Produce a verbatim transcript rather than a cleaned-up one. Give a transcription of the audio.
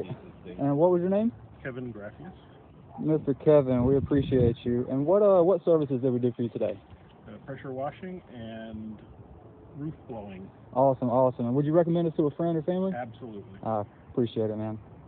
right. And what was your name? Kevin Graffius. Mister Kevin, we appreciate you. And what uh what services did we do for you today? Uh, pressure washing and roof blowing. Awesome, awesome. And would you recommend us to a friend or family? Absolutely. I uh, appreciate it, man.